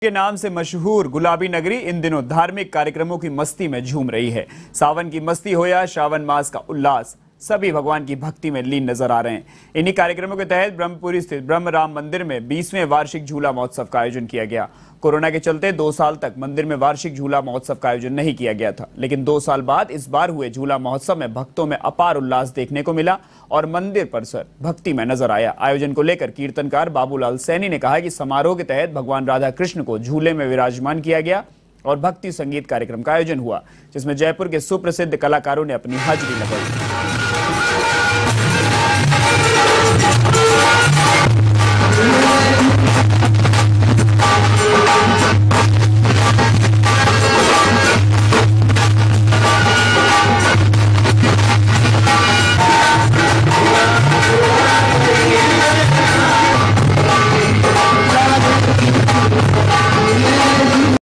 के नाम से मशहूर गुलाबी नगरी इन दिनों धार्मिक कार्यक्रमों की मस्ती में झूम रही है। सावन की मस्ती हो या श्रावण मास का उल्लास, सभी भगवान की भक्ति में लीन नजर आ रहे हैं। इन्हीं कार्यक्रमों के तहत ब्रह्मपुरी स्थित ब्रह्म राम मंदिर में 20वें वार्षिक झूला महोत्सव का आयोजन किया गया। कोरोना के चलते 2 साल तक मंदिर में वार्षिक झूला महोत्सव का आयोजन नहीं किया गया था, लेकिन 2 साल बाद इस बार हुए झूला महोत्सव में भक्तों में अपार उल्लास देखने को मिला और मंदिर परिसर भक्ति में नजर आया। आयोजन को लेकर कीर्तनकार बाबूलाल सैनी ने कहा कि समारोह के तहत भगवान राधा कृष्ण को झूले में विराजमान किया गया और भक्ति संगीत कार्यक्रम का आयोजन हुआ, जिसमें जयपुर के सुप्रसिद्ध कलाकारों ने अपनी हाजिरी लगाई।